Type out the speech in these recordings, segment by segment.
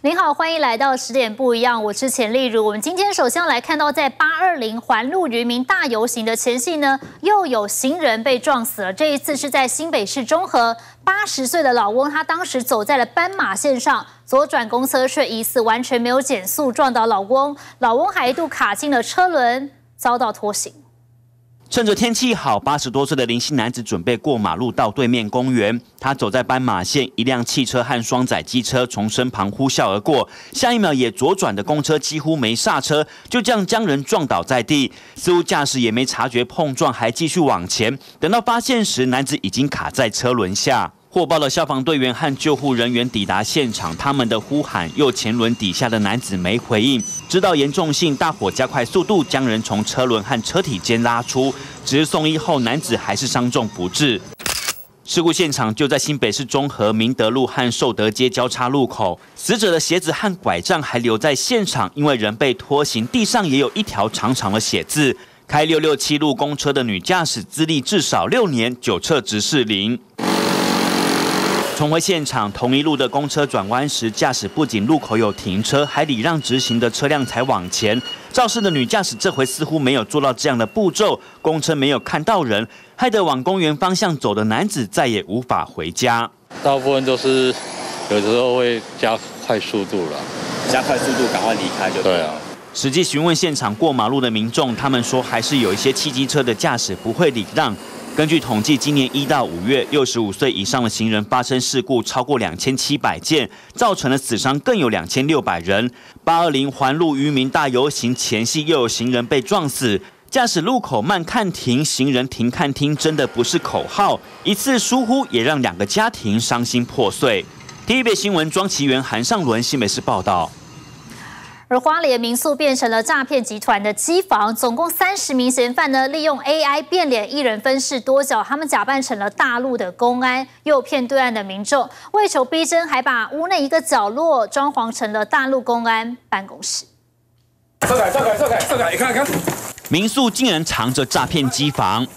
您好，欢迎来到10点不一样，我是钱丽如。我们今天首先来看到，在820环路渔民大游行的前夕呢，又有行人被撞死了。这一次是在新北市中和，80岁的老翁，他当时走在了斑马线上，左转公车却疑似完全没有减速撞倒老翁，老翁还一度卡进了车轮，遭到拖行。 趁着天气好，80多岁的林姓男子准备过马路到对面公园。他走在斑马线，一辆汽车和双载机车从身旁呼啸而过，下一秒也左转的公车几乎没刹车，就这样将人撞倒在地。似乎驾驶也没察觉碰撞，还继续往前。等到发现时，男子已经卡在车轮下。 获报的消防队员和救护人员抵达现场，他们的呼喊，右前轮底下的男子没回应。知道严重性，大伙加快速度将人从车轮和车体间拉出。只是送医后，男子还是伤重不治。事故现场就在新北市中和明德路和寿德街交叉路口，死者的鞋子和拐杖还留在现场，因为人被拖行，地上也有一条长长的血渍。开667路公车的女驾驶资历至少6年，酒测值是0。 重回现场，同一路的公车转弯时，驾驶不仅路口有停车，还礼让直行的车辆才往前。肇事的女驾驶这回似乎没有做到这样的步骤，公车没有看到人，害得往公园方向走的男子再也无法回家。 大部分都是有时候会加快速度了， 加快速度赶快离开就对了。 实际询问现场过马路的民众，他们说还是有一些汽机车的驾驶不会礼让。 根据统计，今年1到5月，65岁以上的行人发生事故超过2700件，造成的死伤更有2600人。820环路渔民大游行前夕，又有行人被撞死。驾驶路口慢看停，行人停看听，真的不是口号。一次疏忽也让2个家庭伤心破碎。TVB 新闻庄奇源、韩尚伦新北市报道。 而花莲民宿变成了诈骗集团的机房，总共30名嫌犯呢，利用 AI 变脸，一人分饰多角。他们假扮成了大陆的公安，诱骗对岸的民众，为求逼真，还把屋内一个角落装潢成了大陆公安办公室。 撤开，你看。 民宿竟然藏着诈骗机房。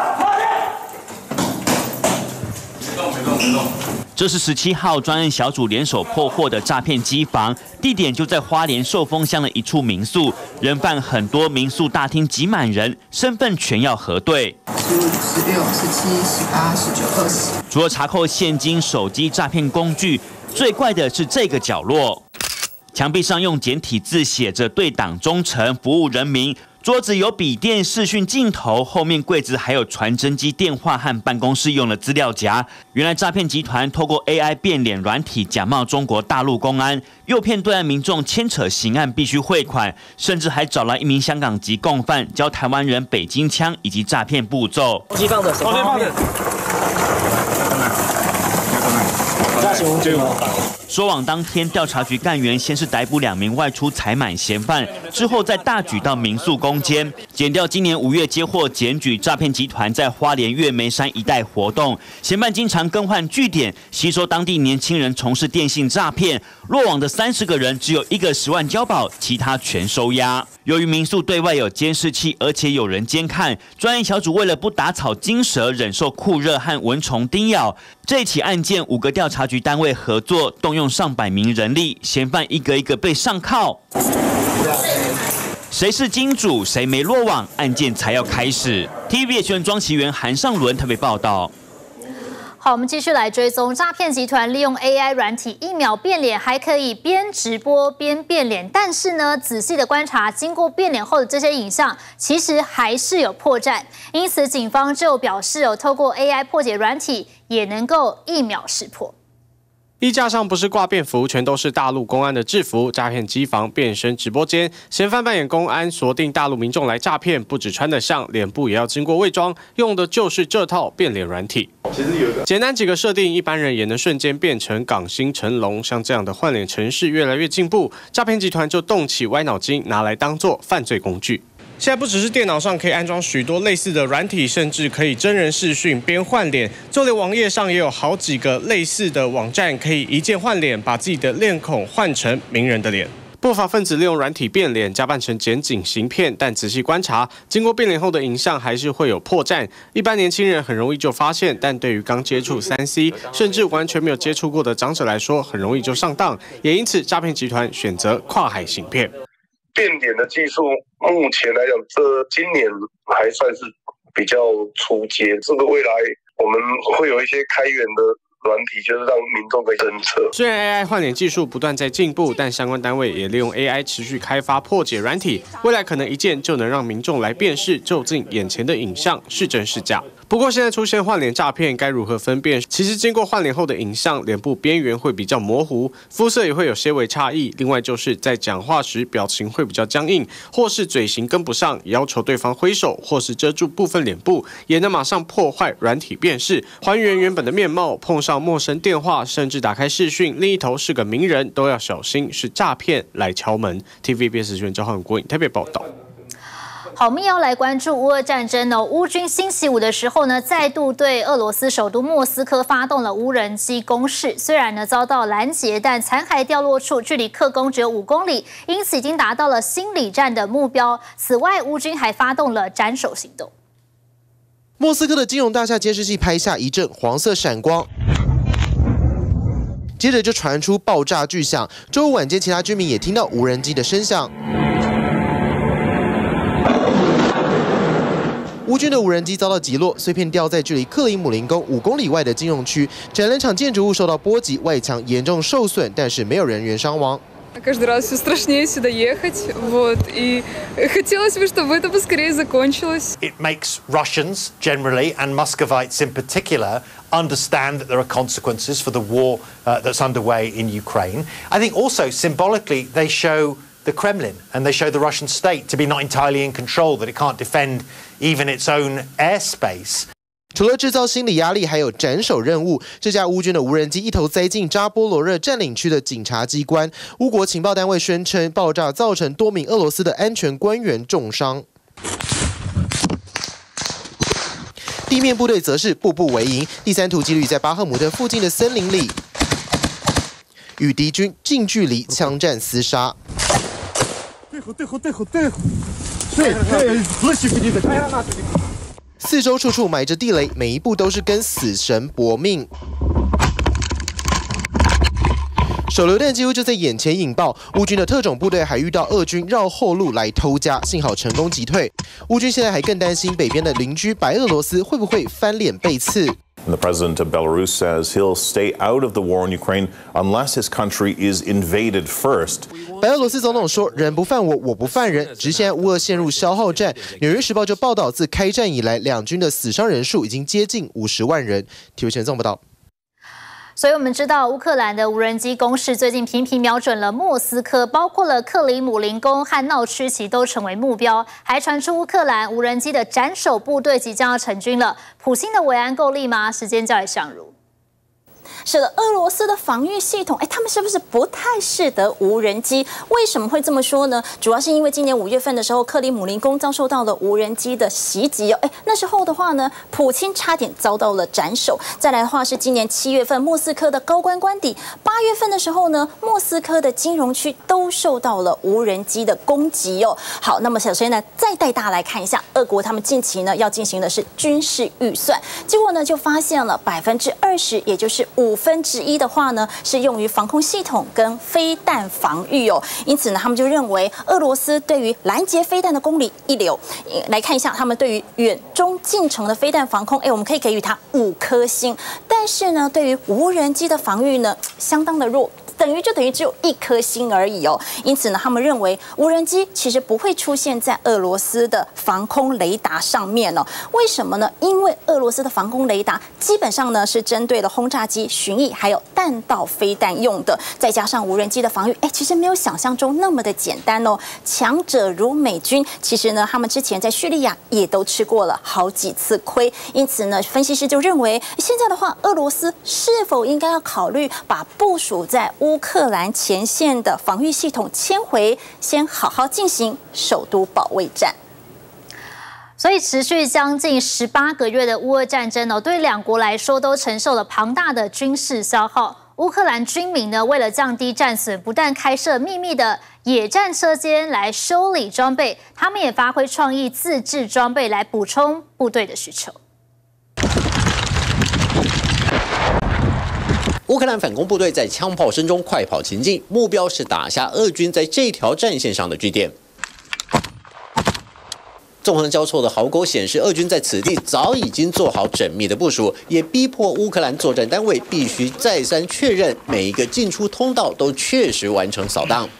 这是17号专案小组联手破获的诈骗机房，地点就在花莲寿丰乡的一处民宿，人犯很多，民宿大厅挤满人，身份全要核对。 15、16、17、18、19、20。 除了查扣现金、手机诈骗工具，最怪的是这个角落，墙壁上用简体字写着“对党忠诚，服务人民”。 桌子有笔电、视讯镜头，后面柜子还有传真机、电话和办公室用的资料夹。原来诈骗集团透过 AI 变脸软体，假冒中国大陆公安，诱骗对岸民众牵扯刑案必须汇款，甚至还找来1名香港籍共犯，教台湾人北京腔以及诈骗步骤。 机放着，放着。 说网当天，调查局干员先是逮捕2名外出采买嫌犯，之后再大举到民宿攻坚。检调今年5月接获检举，诈骗集团在花莲月眉山一带活动，嫌犯经常更换据点，吸收当地年轻人从事电信诈骗。落网的30个人，只有1个10万交保，其他全收押。由于民宿对外有监视器，而且有人监看，专案小组为了不打草惊蛇，忍受酷热和蚊虫叮咬。这起案件5个调查局单位合作，动用上百名人力，嫌犯一个一个被上铐。谁是金主，谁没落网，案件才要开始。TVB 新闻庄奇源、韩尚伦特别报道。 好，我们继续来追踪诈骗集团利用 AI 软体1秒变脸，还可以边直播边变脸。但是呢，仔细的观察，经过变脸后的这些影像，其实还是有破绽。因此，警方就表示透过 AI 破解软体，也能够1秒识破。 衣架上不是挂便服，全都是大陆公安的制服。诈骗机房变身直播间，嫌犯扮演公安，锁定大陆民众来诈骗。不只穿得像，脸部也要经过伪装，用的就是这套变脸软体。其实有一个简单几个设定，一般人也能瞬间变成港星成龙。像这样的换脸程式越来越进步，诈骗集团就动起歪脑筋，拿来当作犯罪工具。 现在不只是电脑上可以安装许多类似的软体，甚至可以真人视讯边换脸，就连网页上也有好几个类似的网站，可以一键换脸，把自己的脸孔换成名人的脸。 不法分子利用软体变脸，假扮成检警行骗，但仔细观察，经过变脸后的影像还是会有破绽。一般年轻人很容易就发现，但对于刚接触3C， 甚至完全没有接触过的长者来说，很容易就上当。也因此，诈骗集团选择跨海行骗。 变脸的技术，目前来讲，今年还算是比较初阶。这个未来我们会有一些开源的软体，就是让民众可以侦测。 虽然 AI 换脸技术不断在进步，但相关单位也利用 AI 持续开发破解软体，未来可能一键就能让民众来辨识就近眼前的影像是真是假。不过现在出现换脸诈骗，该如何分辨？其实经过换脸后的影像，脸部边缘会比较模糊，肤色也会有些微差异。另外就是在讲话时表情会比较僵硬，或是嘴型跟不上，要求对方挥手或是遮住部分脸部，也能马上破坏软体辨识，还原原本的面貌。碰上陌生电话，甚至打开视讯，另一头是个名人，都要小心是诈骗来敲门。TVBS 新闻赵汉国台北报道。 好，我们要来关注乌俄战争哦。乌军星期五的时候呢，再度对俄罗斯首都莫斯科发动了无人机攻势。虽然呢遭到拦截，但残骸掉落处距离克宫只有5公里，因此已经达到了心理战的目标。此外，乌军还发动了斩首行动。 莫斯科的金融大厦监视器拍下一阵黄色闪光。接着就传出爆炸巨响，周五晚间，其他居民也听到无人机的声响。乌军的无人机遭到击落，碎片掉在距离克里姆林宫5公里外的金融区，展览场建筑物受到波及，外墙严重受损，但是没有人员伤亡。 Каждый раз все страшнее сюда ехать, вот, и хотелось бы, чтобы это поскорее закончилось. It makes Russians generally, and Muscovites in particular, understand that there are consequences for the war that's underway in Ukraine. I think also symbolically they show the Kremlin and they show the Russian state to be not entirely in control, that it can't defend even its own airspace. 除了制造心理压力，还有斩首任务。这架乌军的无人机一头栽进扎波罗热占领区的警察机关。乌国情报单位宣称，爆炸造成多名俄罗斯的安全官员重伤。地面部队则是步步为营。第3突击旅在巴赫姆特附近的森林里，与敌军近距离枪战厮杀。四周处处埋着地雷，每一步都是跟死神搏命。手榴弹几乎就在眼前引爆，乌军的特种部队还遇到俄军绕后路来偷家，幸好成功击退。乌军现在还更担心北边的邻居白俄罗斯会不会翻脸背刺。 The president of Belarus says he'll stay out of the war in Ukraine unless his country is invaded first. 白俄罗斯总统说：“人不犯我，我不犯人。”只是现在乌俄陷入消耗战。《纽约时报》就报道，自开战以来，两军的死伤人数已经接近50万人。体育前送报道。 所以我们知道，乌克兰的无人机攻势最近频频瞄准了莫斯科，包括了克里姆林宫和闹区其都成为目标，还传出乌克兰无人机的斩首部队即将要成军了。普京的维安够力吗？时间交给相如。 是的，俄罗斯的防御系统，他们是不是不太适得无人机？为什么会这么说呢？主要是因为今年5月份的时候，克里姆林宫遭受到了无人机的袭击哦。那时候的话呢，普京差点遭到了斩首。再来的话是今年7月份，莫斯科的高官官邸；8月份的时候呢，莫斯科的金融区都受到了无人机的攻击哦。好，那么首先呢，再带大家来看一下，俄国他们近期呢要进行的是军事预算，结果呢就发现了20%，也就是1/5的话呢，是用于防空系统跟飞弹防御哦。因此呢，他们就认为俄罗斯对于拦截飞弹的功力一流。来看一下，他们对于远中近程的飞弹防空，我们可以给予它5颗星。但是呢，对于无人机的防御呢，相当的弱。等于只有1颗星而已哦，因此呢，他们认为无人机其实不会出现在俄罗斯的防空雷达上面哦。为什么呢？因为俄罗斯的防空雷达基本上呢是针对了轰炸机、巡弋还有弹道飞弹用的，再加上无人机的防御，其实没有想象中那么的简单哦。强者如美军，其实呢，他们之前在叙利亚也都吃过了好几次亏，因此呢，分析师就认为，现在的话，俄罗斯是否应该要考虑把部署在乌克兰前线的防御系统迁回，先好好进行首都保卫战。 所以持续将近18个月的乌俄战争对两国来说都承受了庞大的军事消耗。 乌克兰军民呢，为了降低战损，不但开设秘密的野战车间来修理装备，他们也发挥创意，自制装备来补充部队的需求。 乌克兰反攻部队在枪炮声中快跑前进，目标是打下俄军在这条战线上的据点。纵横交错的壕沟显示，俄军在此地早已经做好缜密的部署，也逼迫乌克兰作战单位必须再三确认每一个进出通道都确实完成扫荡。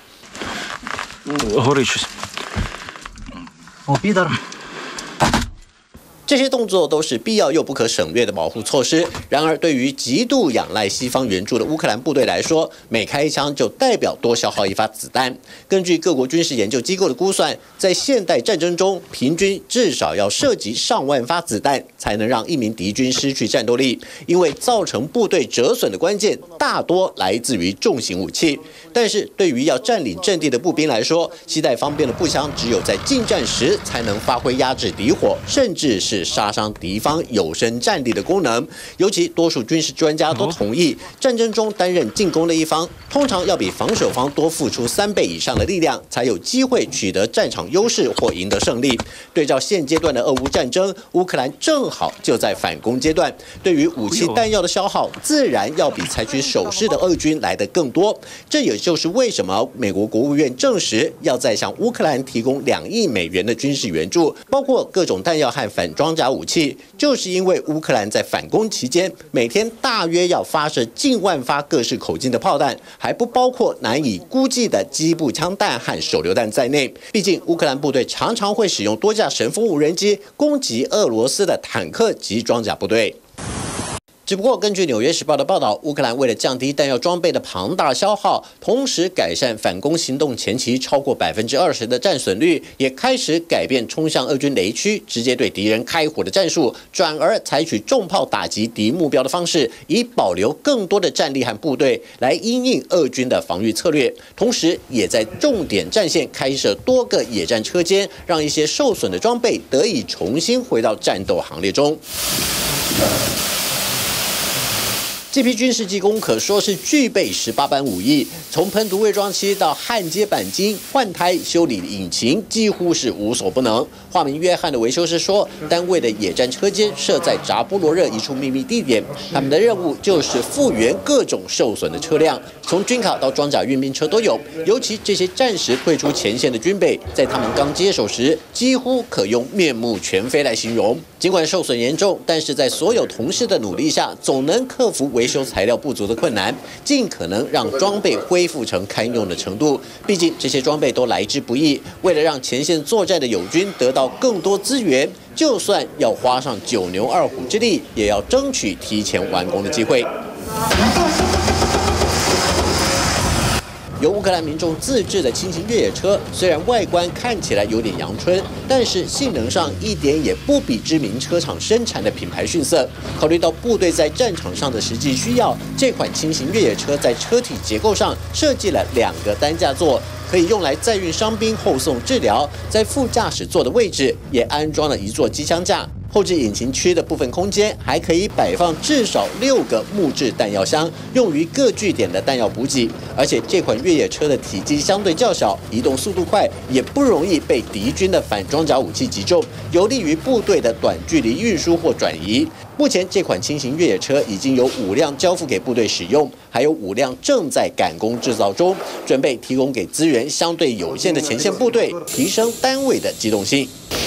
这些动作都是必要又不可省略的保护措施。然而，对于极度仰赖西方援助的乌克兰部队来说，每开一枪就代表多消耗一发子弹。根据各国军事研究机构的估算，在现代战争中，平均至少要射击上万发子弹，才能让一名敌军失去战斗力。因为造成部队折损的关键大多来自于重型武器。但是对于要占领阵地的步兵来说，携带方便的步枪只有在近战时才能发挥压制敌火，甚至是杀伤敌方有生战力的功能。尤其多数军事专家都同意，战争中担任进攻的一方，通常要比防守方多付出3倍以上的力量，才有机会取得战场优势或赢得胜利。对照现阶段的俄乌战争，乌克兰正好就在反攻阶段，对于武器弹药的消耗，自然要比采取守势的俄军来得更多。这也就是为什么美国国务院证实要再向乌克兰提供2亿美元的军事援助，包括各种弹药和反装甲武器，就是因为乌克兰在反攻期间每天大约要发射近万发各式口径的炮弹，还不包括难以估计的机步枪弹和手榴弹在内。毕竟乌克兰部队常常会使用多架神风无人机攻击俄罗斯的坦克及装甲部队。只不过，根据《纽约时报》的报道，乌克兰为了降低弹药装备的庞大消耗，同时改善反攻行动前期超过20%的战损率，也开始改变冲向俄军雷区，直接对敌人开火的战术，转而采取重炮打击敌目标的方式，以保留更多的战力和部队来因应俄军的防御策略。同时，也在重点战线开设多个野战车间，让一些受损的装备得以重新回到战斗行列中。这批军事技工可说是具备18般武艺，从喷涂伪装漆到焊接钣金、换胎、修理引擎，几乎是无所不能。化名约翰的维修师说，单位的野战车间设在扎波罗热一处秘密地点，他们的任务就是复原各种受损的车辆，从军卡到装甲运兵车都有。尤其这些战时退出前线的军备，在他们刚接手时，几乎可用面目全非来形容。尽管受损严重，但是在所有同事的努力下，总能克服维修材料不足的困难，尽可能让装备恢复成堪用的程度。毕竟这些装备都来之不易，为了让前线作战的友军得到更多资源，就算要花上9牛2虎之力，也要争取提前完工的机会。由乌克兰民众自制的轻型越野车，虽然外观看起来有点阳春，但是性能上一点也不比知名车厂生产的品牌逊色。考虑到部队在战场上的实际需要，这款轻型越野车在车体结构上设计了2个担架座，可以用来载运伤兵后送治疗。在副驾驶座的位置也安装了1座机枪架。后置引擎区的部分空间还可以摆放至少6个木质弹药箱，用于各据点的弹药补给。而且这款越野车的体积相对较小，移动速度快，也不容易被敌军的反装甲武器击中，有利于部队的短距离运输或转移。目前这款轻型越野车已经有5辆交付给部队使用，还有5辆正在赶工制造中，准备提供给资源相对有限的前线部队，提升单位的机动性。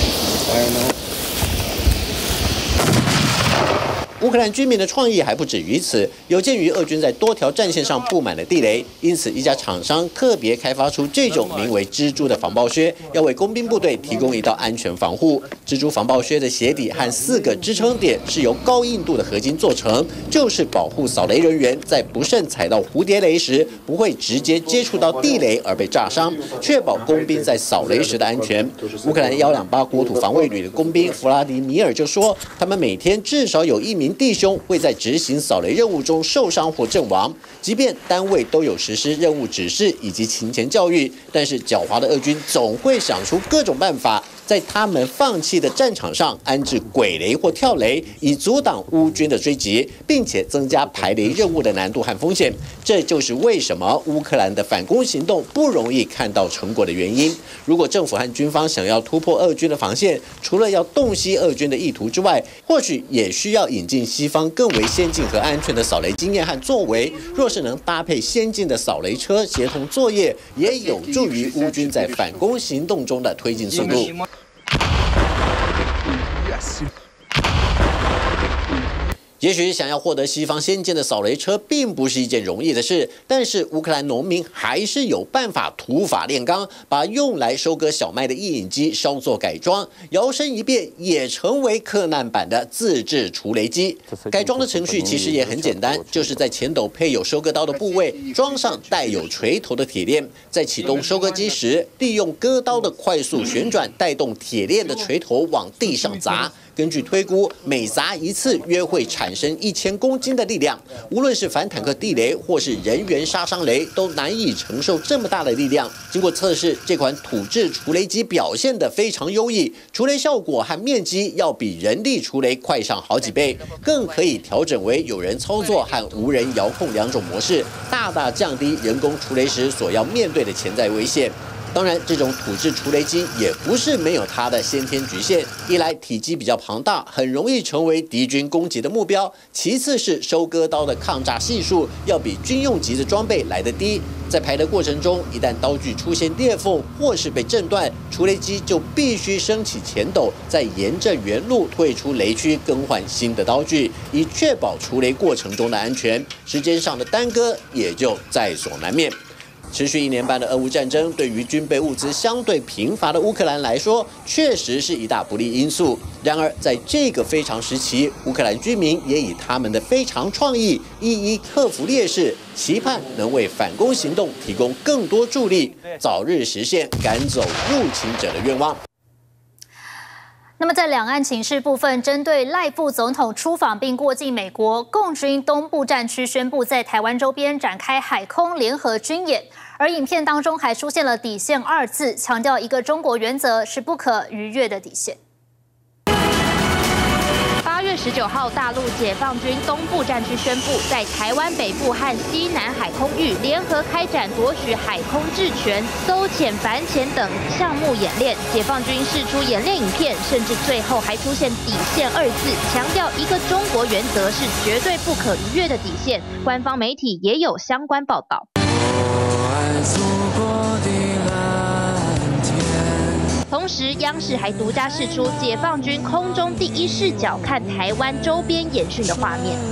乌克兰军民的创意还不止于此，有鉴于俄军在多条战线上布满了地雷，因此一家厂商特别开发出这种名为蜘蛛的防爆靴，要为工兵部队提供一道安全防护。蜘蛛防爆靴的鞋底和4个支撑点是由高硬度的合金做成，就是保护扫雷人员在不慎踩到蝴蝶雷时，不会直接接触到地雷而被炸伤，确保工兵在扫雷时的安全。乌克兰128国土防卫旅的工兵弗拉迪米尔就说，他们每天至少有1名弟兄会在执行扫雷任务中受伤或阵亡，即便单位都有实施任务指示以及勤前教育，但是狡猾的俄军总会想出各种办法， 在他们放弃的战场上安置鬼雷或跳雷，以阻挡乌军的追击，并且增加排雷任务的难度和风险。这就是为什么乌克兰的反攻行动不容易看到成果的原因。如果政府和军方想要突破俄军的防线，除了要洞悉俄军的意图之外，或许也需要引进西方更为先进和安全的扫雷经验和作为。若是能搭配先进的扫雷车协同作业，也有助于乌军在反攻行动中的推进速度。也许想要获得西方先进的扫雷车并不是一件容易的事，但是乌克兰农民还是有办法土法炼钢，把用来收割小麦的曳引机稍作改装，摇身一变也成为克难版的自制除雷机。改装的程序其实也很简单，就是在前斗配有收割刀的部位装上带有锤头的铁链，在启动收割机时，利用割刀的快速旋转带动铁链的锤头往地上砸。根据推估，每砸一次约会产生1000公斤的力量。无论是反坦克地雷或是人员杀伤雷，都难以承受这么大的力量。经过测试，这款土制除雷机表现得非常优异，除雷效果和面积要比人力除雷快上好几倍，更可以调整为有人操作和无人遥控2种模式，大大降低人工除雷时所要面对的潜在危险。当然，这种土制除雷机也不是没有它的先天局限。一来体积比较庞大，很容易成为敌军攻击的目标；其次是收割刀的抗炸系数要比军用级的装备来得低。在排的过程中，一旦刀具出现裂缝或是被震断，除雷机就必须升起前斗，再沿着原路退出雷区，更换新的刀具，以确保除雷过程中的安全。时间上的耽搁也就在所难免。持续1年半的俄乌战争，对于军备物资相对贫乏的乌克兰来说，确实是一大不利因素。然而，在这个非常时期，乌克兰居民也以他们的非常创意，一一克服劣势，期盼能为反攻行动提供更多助力，早日实现赶走入侵者的愿望。 那么在两岸情势部分，针对赖副总统出访并过境美国，共军东部战区宣布在台湾周边展开海空联合军演，而影片当中还出现了底线2字，强调一个中国原则是不可逾越的底线。 8月19号，大陆解放军东部战区宣布，在台湾北部和西南海空域联合开展夺取海空治权、搜潜、反潜等项目演练。解放军释出演练影片，甚至最后还出现底线2字，强调一个中国原则是绝对不可逾越的底线。官方媒体也有相关报道。同时，央视还独家释出解放军空中第一视角看台湾周边演训的画面。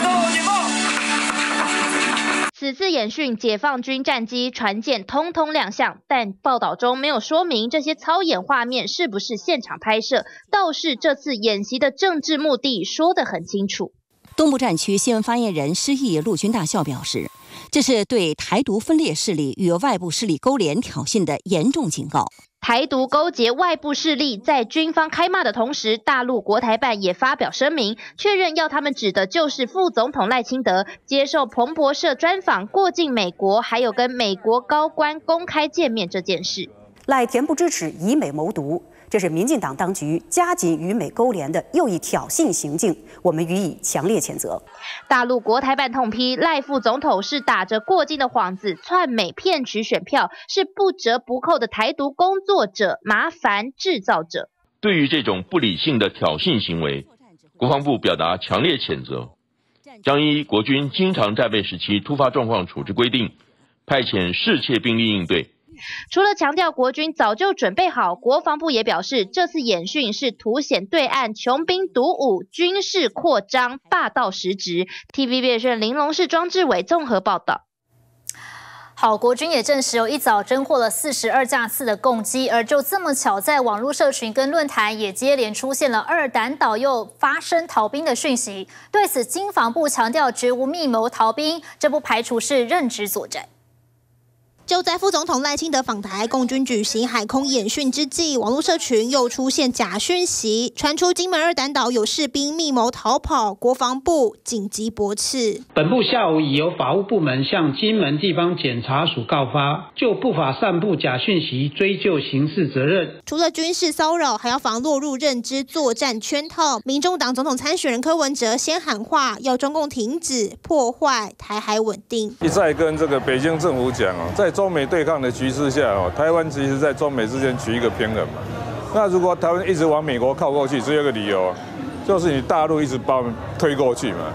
此次演训，解放军战机、船舰通通亮相，但报道中没有说明这些操演画面是不是现场拍摄，倒是这次演习的政治目的说得很清楚。 东部战区新闻发言人施毅陆军大校表示，这是对台独分裂势力与外部势力勾连挑衅的严重警告。 台独勾结外部势力，在军方开骂的同时，大陆国台办也发表声明，确认要他们指的就是副总统赖清德接受彭博社专访过境美国，还有跟美国高官公开见面这件事。 赖恬不支持以美谋独，这是民进党当局加紧与美勾连的又一挑衅行径，我们予以强烈谴责。 大陆国台办痛批赖副总统是打着过境的幌子篡美骗取选票，是不折不扣的台独工作者、麻烦制造者。 对于这种不理性的挑衅行为，国防部表达强烈谴责，将依国军经常战备时期突发状况处置规定，派遣适切兵力应对。 除了强调国军早就准备好，国防部也表示，这次演训是凸显对岸穷兵黩武、军事扩张、霸道实质。TVB 是林龙市庄志伟综合报道。 好，国军也证实一早侦获了42架次的共机，而就这么巧，在网络社群跟论坛也接连出现了2弹导又发生逃兵的讯息。对此，经防部强调绝无密谋逃兵，这不排除是认知作战。 就在副总统赖清德访台，共军举行海空演训之际，网络社群又出现假讯息，传出金门2胆岛有士兵密谋逃跑，国防部紧急驳斥。 本部下午已由法务部门向金门地方检察署告发，就不法散布假讯息追究刑事责任。 除了军事骚扰，还要防落入认知作战圈套。民众党总统参选人柯文哲先喊话，要中共停止破坏台海稳定。 一再跟这个北京政府讲在中美对抗的局势下台湾其实在中美之间取一个平衡嘛。那如果台湾一直往美国靠过去，只有一个理由，就是你大陆一直把我们推过去嘛。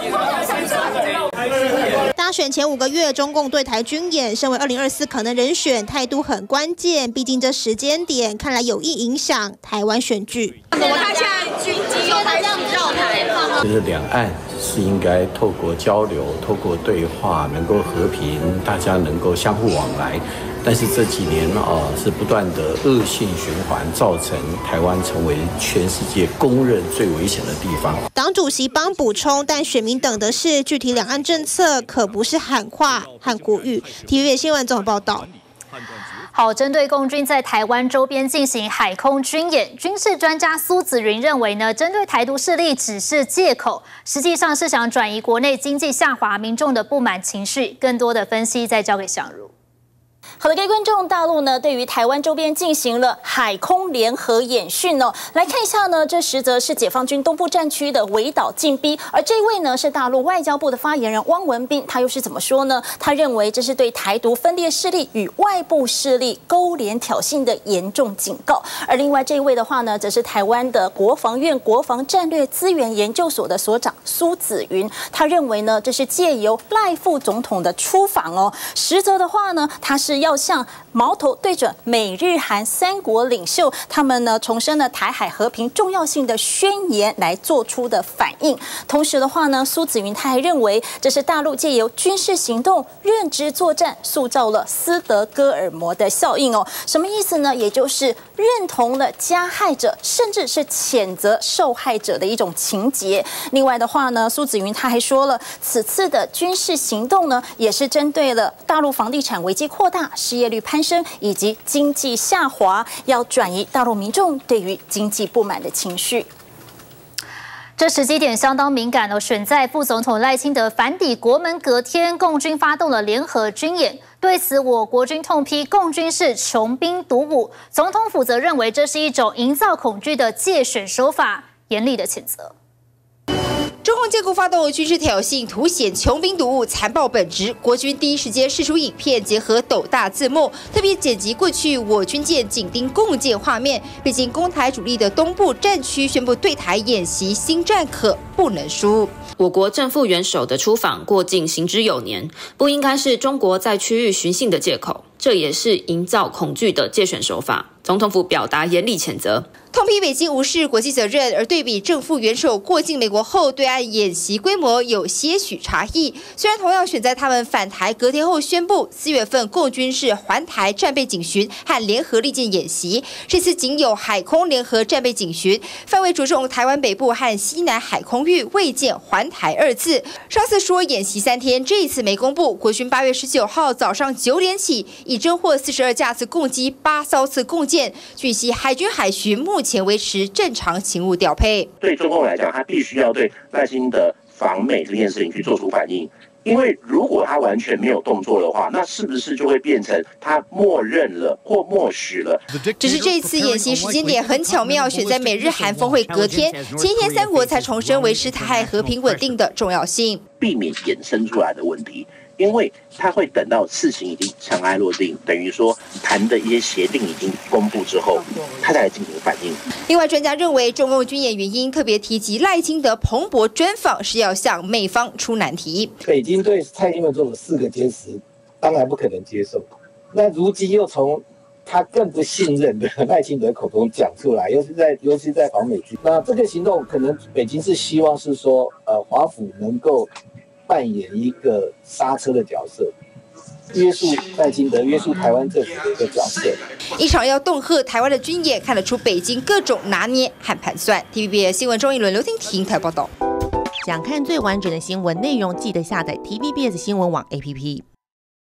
大选前5个月，中共对台军演，身为2024可能人选，态度很关键。毕竟这时间点看来有意影响台湾选举。 我看现在军机又开始绕台了。 就是两岸是应该透过交流、透过对话，能够和平，大家能够相互往来。但是这几年是不断的恶性循环，造成台湾成为全世界公认最危险的地方。 党主席帮补充，但选民等的是具体两岸政策，可不是喊话和国语。TVB 新闻综合报道。 好，针对共军在台湾周边进行海空军演，军事专家苏子云认为呢，针对台独势力只是借口，实际上是想转移国内经济下滑民众的不满情绪。更多的分析再交给相如。 好的，各位观众，大陆呢对于台湾周边进行了海空联合演训哦。来看一下呢，这实则是解放军东部战区的围岛进逼，而这位呢是大陆外交部的发言人汪文斌，他又是怎么说呢？他认为这是对台独分裂势力与外部势力勾连挑衅的严重警告。而另外这一位的话呢，则是台湾的国防院国防战略资源研究所的所长苏子云，他认为呢，这是借由赖副总统的出访哦，实则的话呢，他是要向矛头对准美日韩3国领袖，他们呢重申了台海和平重要性的宣言来做出的反应。同时的话呢，苏子云他还认为这是大陆借由军事行动、认知作战，塑造了斯德哥尔摩的效应哦。什么意思呢？也就是认同了加害者，甚至是谴责受害者的一种情节。另外的话呢，苏子云他还说了，此次的军事行动呢，也是针对了大陆房地产危机扩大、失业率攀升以及经济下滑，要转移大陆民众对于经济不满的情绪。 这时机点相当敏感哦，选在副总统赖清德返抵国门隔天，共军发动了联合军演。对此，我国军痛批共军是穷兵黩武，总统府则认为这是一种营造恐惧的介选手法，严厉的谴责。 中共借故发动军事挑衅，凸显穷兵黩武残暴本质。国军第一时间释出影片，结合斗大字幕，特别剪辑过去我军舰紧盯共舰画面。北京攻台主力的东部战区宣布对台演习新战可不能输。 我国正副元首的出访过境行之有年，不应该是中国在区域寻衅的借口，这也是营造恐惧的介选手法。总统府表达严厉谴责。 痛批北京无视国际责任，而对比正副元首过境美国后，对岸演习规模有些许差异。虽然同样选在他们返台隔天后宣布，4月份共军是环台战备警巡和联合利剑演习，这次仅有海空联合战备警巡，范围着重台湾北部和西南海空域，未见环台2字。上次说演习3天，这一次没公布。国军8月19号早上9点起，已侦获42架次共机8艘次共舰。据悉，海军海巡目前维持正常勤务调配。 对中共来讲，他必须要对赖清德访美这件事情去做出反应，因为如果他完全没有动作的话，那是不是就会变成他默认了或默许了？ 只是这次演习时间点很巧妙，选在美日韩峰会隔天，前一天3国才重申维持台海和平稳定的重要性， 避免衍生出来的问题。因为他会等到事情已经尘埃落定，等于说谈的一些协定已经公布之后，他才来进行反应。 另外，专家认为中共军演原因特别提及赖清德彭博专访是要向美方出难题。 北京对蔡英文做了4个坚持，当然不可能接受。那如今又从他更不信任的赖清德口中讲出来，尤其在访美区，那这个行动可能北京是希望是说，华府能够扮演一个刹车的角色，约束赖清德、约束台湾政府的一个角色。 一场要恫吓台湾的军演，看得出北京各种拿捏和盘算。TVBS 新闻钟义伦、刘婷婷台报道。 想看最完整的新闻内容，记得下载 TVBS 新闻网 APP。